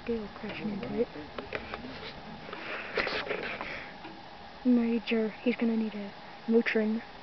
scale crashing into it. Major, he's gonna need a Motrin.